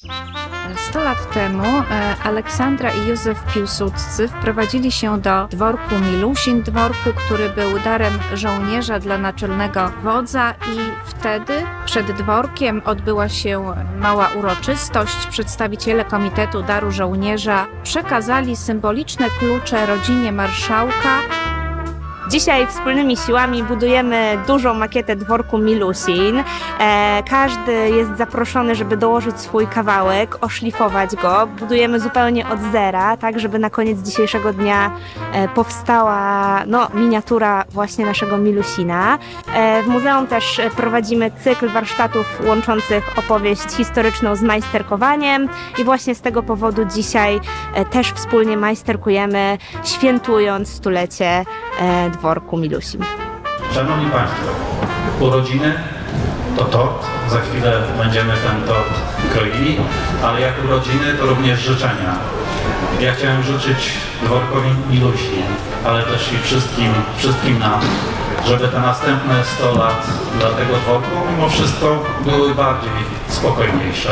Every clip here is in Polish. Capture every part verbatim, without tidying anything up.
sto lat temu Aleksandra i Józef Piłsudcy wprowadzili się do dworku Milusin, dworku, który był darem żołnierza dla naczelnego wodza, i wtedy przed dworkiem odbyła się mała uroczystość. Przedstawiciele Komitetu Daru Żołnierza przekazali symboliczne klucze rodzinie marszałka. Dzisiaj wspólnymi siłami budujemy dużą makietę dworku Milusin. E, każdy jest zaproszony, żeby dołożyć swój kawałek, oszlifować go. Budujemy zupełnie od zera, tak żeby na koniec dzisiejszego dnia e, powstała no, miniatura właśnie naszego Milusina. E, w muzeum też prowadzimy cykl warsztatów łączących opowieść historyczną z majsterkowaniem i właśnie z tego powodu dzisiaj e, też wspólnie majsterkujemy, świętując stulecie e, dworku Milusin. Szanowni Państwo, urodziny to tort, za chwilę będziemy ten tort kroili, ale jak urodziny to również życzenia. Ja chciałem życzyć dworkowi Milusin, ale też i wszystkim, wszystkim nam, żeby te następne sto lat dla tego dworku mimo wszystko były bardziej spokojniejsze.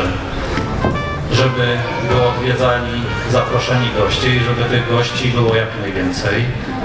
Żeby go odwiedzali zaproszeni goście i żeby tych gości było jak najwięcej.